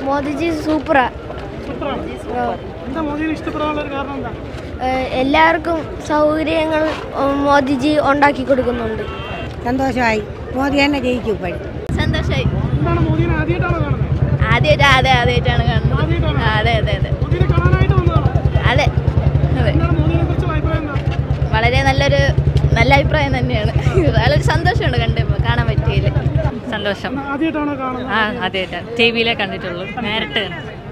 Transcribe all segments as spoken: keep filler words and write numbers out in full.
മോദിജി സൂപ്പറാ. എല്ലാവർക്കും സൗകര്യങ്ങൾ മോദിജി ഉണ്ടാക്കി കൊടുക്കുന്നുണ്ട്. സന്തോഷമായി. മോദി തന്നെ ജയിക്കും ഇപ്പോഴും. സന്തോഷമായി. ആദ്യമായിട്ട് അതെ ആദ്യമായിട്ടാണ് കാണുന്നത്. അതെ അതെ അതെ അതെ അതെ വളരെ നല്ലൊരു നല്ല അഭിപ്രായം തന്നെയാണ്. വളരെ സന്തോഷമുണ്ട് കണ്ടപ്പോൾ കാണാൻ പറ്റിയില്ല. സന്തോഷം. ആ ആദ്യമായിട്ടാണ് ടി വിയിലെ കണ്ടിട്ടുള്ളൂ. നേരിട്ട്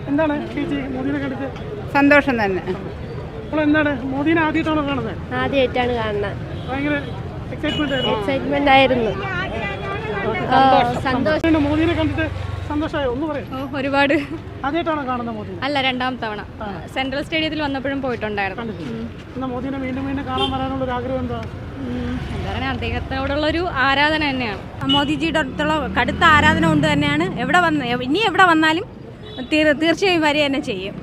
സന്തോഷം തന്നെ. ആദ്യമായിട്ടാണ് കാണുന്നത്. എക്സൈറ്റ്മെന്റ് ആയിരുന്നു. ഒരുപാട്. അല്ല, രണ്ടാം തവണ സെൻട്രൽ സ്റ്റേഡിയത്തിൽ വന്നപ്പോഴും പോയിട്ടുണ്ടായിരുന്നു. എന്താണ് അദ്ദേഹത്തോടുള്ളൊരു ആരാധന തന്നെയാണ്. മോദിജിയുടെ അടുത്തുള്ള കടുത്ത ആരാധന കൊണ്ട് തന്നെയാണ് എവിടെ വന്ന ഇനി എവിടെ വന്നാലും തീർച്ചയായും വരിക തന്നെ ചെയ്യും.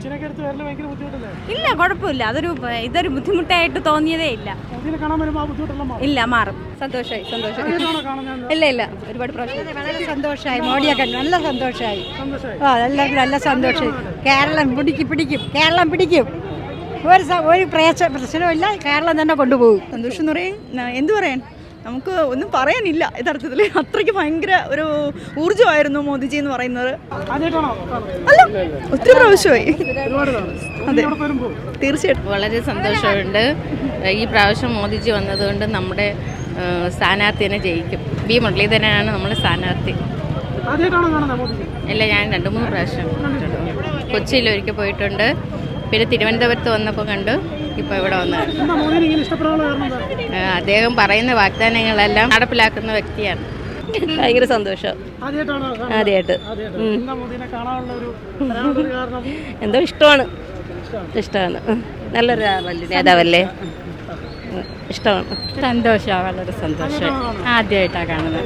ഇല്ല, കുഴപ്പമില്ല. അതൊരു ഇതൊരു ബുദ്ധിമുട്ടായിട്ട് തോന്നിയതേ ഇല്ല. ഇല്ല, മാറും. സന്തോഷമായി. സന്തോഷമായി. ഇല്ല ഇല്ല ഒരുപാട് പ്രാവശ്യം. വളരെ സന്തോഷമായി. മോഡിയെ കണ്ടു നല്ല സന്തോഷമായി. ആ എല്ലാവർക്കും നല്ല സന്തോഷമായി. കേരളം പിടിക്കും പിടിക്കും കേരളം പിടിക്കും. ഒരു ഒരു പ്രയാസ പ്രശ്നമില്ല. കേരളം തന്നെ കൊണ്ടുപോകും. സന്തോഷം എന്ന് പറയാൻ എന്തു പറയാൻ, നമുക്ക് ഒന്നും പറയാനില്ല. യഥാർത്ഥത്തിൽ അത്രയ്ക്ക് ഭയങ്കര ഒരു ഊർജ്ജമായിരുന്നു മോദിജി എന്ന് പറയുന്നത്. അല്ല, ഒത്തിരി പ്രാവശ്യമായി. അതെ, തീർച്ചയായിട്ടും വളരെ സന്തോഷമുണ്ട്. ഈ പ്രാവശ്യം മോദിജി വന്നതുകൊണ്ട് നമ്മുടെ സ്ഥാനാർത്ഥിനെ ജയിക്കും. ബി മുരളീധരനാണ് നമ്മുടെ സ്ഥാനാർത്ഥി. അല്ല, ഞാൻ രണ്ട് മൂന്ന് പ്രാവശ്യം കൊച്ചിയിൽ ഒരിക്കൽ പോയിട്ടുണ്ട്. പിന്നെ തിരുവനന്തപുരത്ത് വന്നപ്പോൾ കണ്ടു. ഇപ്പോൾ ഇവിടെ വന്നത് അദ്ദേഹം പറയുന്ന വാഗ്ദാനങ്ങളെല്ലാം നടപ്പിലാക്കുന്ന വ്യക്തിയാണ്. ഭയങ്കര സന്തോഷം. ആദ്യമായിട്ട് എന്തോ ഇഷ്ടമാണ്. ഇഷ്ടമാണ്. നല്ലൊരു നേതാവല്ലേ, ഇഷ്ടമാണ്. സന്തോഷമാണ്. വളരെ സന്തോഷം. ആദ്യമായിട്ടാണ് കാണുന്നത്.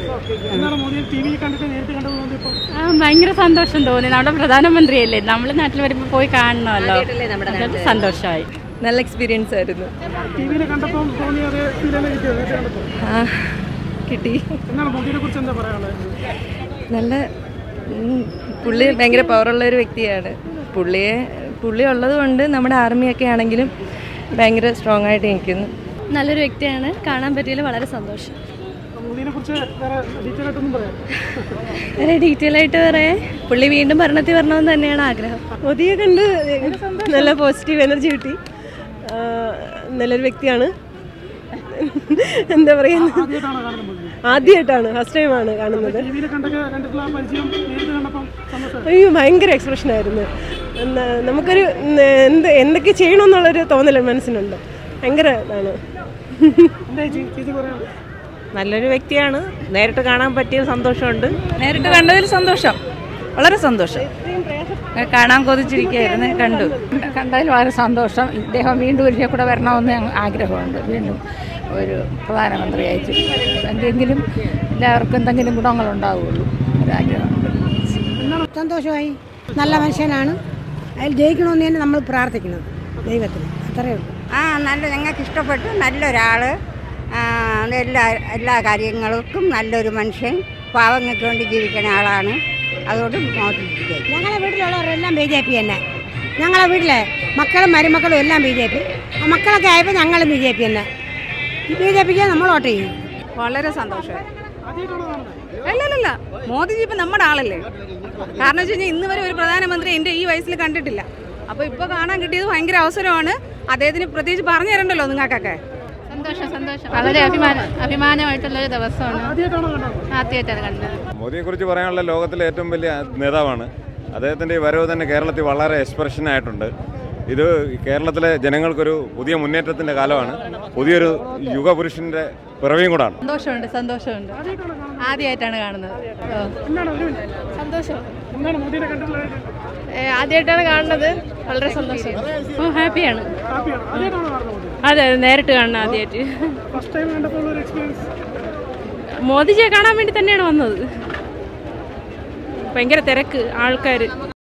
ആ ഭയങ്കര സന്തോഷം തോന്നി. നമ്മുടെ പ്രധാനമന്ത്രിയല്ലേ, നമ്മൾ നാട്ടിൽ വരുമ്പോൾ പോയി കാണണമല്ലോ. സന്തോഷമായി. നല്ല എക്സ്പീരിയൻസ് ആയിരുന്നു. കിട്ടി. നല്ല പുള്ളി ഭയങ്കര പവറുള്ള ഒരു വ്യക്തിയാണ്. പുള്ളിയെ പുള്ളി ഉള്ളത് കൊണ്ട് നമ്മുടെ ആർമിയൊക്കെ ആണെങ്കിലും ഭയങ്കര സ്ട്രോങ് ആയിട്ട് നിൽക്കുന്നു. നല്ലൊരു വ്യക്തിയാണ്. കാണാൻ പറ്റിയതിൽ വളരെ സന്തോഷം. വേറെ ഡീറ്റെയിൽ ആയിട്ട് പറയാൻ, പുള്ളി വീണ്ടും ഭരണത്തിൽ വരണമെന്ന് തന്നെയാണ് ആഗ്രഹം. മോദിയെ കണ്ട് നല്ല പോസിറ്റീവ് എനർജി കിട്ടി. നല്ലൊരു വ്യക്തിയാണ്. എന്താ പറയുക, ആദ്യമായിട്ടാണ്, ഫസ്റ്റ് ടൈമാണ് കാണുന്നത്. അയ്യോ, ഭയങ്കര എക്സ്പ്രഷൻ ആയിരുന്നു. നമുക്കൊരു എന്ത് എന്തൊക്കെ ചെയ്യണമെന്നുള്ളൊരു തോന്നൽ മനസ്സിനുണ്ട്. ഭയങ്കര ഇതാണ്. നല്ലൊരു വ്യക്തിയാണ്. നേരിട്ട് കാണാൻ പറ്റിയ സന്തോഷമുണ്ട്. നേരിട്ട് കണ്ടതിൽ സന്തോഷം, വളരെ സന്തോഷം. കാണാൻ കൊതിച്ചിരിക്കുകയായിരുന്നു. കണ്ടു കണ്ടതിൽ വളരെ സന്തോഷം. ഇദ്ദേഹം വീണ്ടും ഒരിക്കൽ കൂടെ വരണമെന്ന് ആഗ്രഹമുണ്ട്. വീണ്ടും ഒരു പ്രധാനമന്ത്രിയായിട്ട് എന്തെങ്കിലും എല്ലാവർക്കും എന്തെങ്കിലും ഗുണങ്ങളുണ്ടാവുകയുള്ളൂ ഒരാഗ്രഹമുണ്ട്. സന്തോഷമായി. നല്ല മനുഷ്യനാണ്. അതിൽ ജയിക്കണമെന്ന് തന്നെ നമ്മൾ പ്രാർത്ഥിക്കുന്നത് ദൈവത്തിന്. അത്രയേ ഉള്ളൂ. ആ നല്ല ഞങ്ങൾക്ക് ഇഷ്ടപ്പെട്ടു. നല്ലൊരാൾ. എല്ലാ എല്ലാ കാര്യങ്ങൾക്കും നല്ലൊരു മനുഷ്യൻ. പാവങ്ങൾക്ക് വേണ്ടി ജീവിക്കുന്ന ആളാണ്. അതുകൊണ്ട് മോദി. ഞങ്ങളെ വീട്ടിലുള്ളവരെല്ലാം ബി ജെ പി തന്നെ. ഞങ്ങളെ വീട്ടിലെ മക്കളും മരുമക്കളും എല്ലാം ബി ജെ പി. ആ മക്കളൊക്കെ ആയപ്പോൾ ഞങ്ങളും ബി ജെ പി തന്നെ. ബി ജെ പിക്ക് നമ്മൾ വോട്ട് ചെയ്യും. വളരെ സന്തോഷമായി. അല്ലല്ല, മോദിജി ഇപ്പം നമ്മുടെ ആളല്ലേ. കാരണം വെച്ച് കഴിഞ്ഞാൽ ഇന്ന് വരെ ഒരു പ്രധാനമന്ത്രി എൻ്റെ ഈ വയസ്സിൽ കണ്ടിട്ടില്ല. അപ്പോൾ ഇപ്പോൾ കാണാൻ കിട്ടിയത് ഭയങ്കര അവസരമാണ്. അദ്ദേഹത്തിന് പ്രത്യേകിച്ച് പറഞ്ഞു തരണ്ടല്ലോ നിങ്ങൾക്കൊക്കെ. സന്തോഷം സന്തോഷം. വളരെ അഭിമാനം അഭിമാനമായിട്ടുള്ളൊരു ദിവസമാണ്. ആദ്യമായിട്ടാണ് കണ്ടത്. മോദിയെ കുറിച്ച് പറയാനുള്ള ലോകത്തിലെ ഏറ്റവും വലിയ നേതാവാണ്. അദ്ദേഹത്തിൻ്റെ ഈ വരവ് തന്നെ കേരളത്തിൽ വളരെ എക്സ്പ്രഷൻ ആയിട്ടുണ്ട്. ഇത് കേരളത്തിലെ ജനങ്ങൾക്കൊരു പുതിയ മുന്നേറ്റത്തിൻ്റെ കാലമാണ്. പുതിയൊരു യുഗപുരുഷൻ്റെ പിറവിയും കൂടാണ്. സന്തോഷമുണ്ട് സന്തോഷമുണ്ട്. ആദ്യമായിട്ടാണ് കാണുന്നത്. സന്തോഷം. ആദ്യമായിട്ടാണ് കാണുന്നത്. വളരെ സന്തോഷം. ഹാപ്പിയാണ്. അതെ, നേരിട്ട് കാണണം ആദ്യമായിട്ട്. മോദിജിയെ കാണാൻ വേണ്ടി തന്നെയാണ് വന്നത്. ഭയങ്കര തിരക്ക്, ആൾക്കാർ.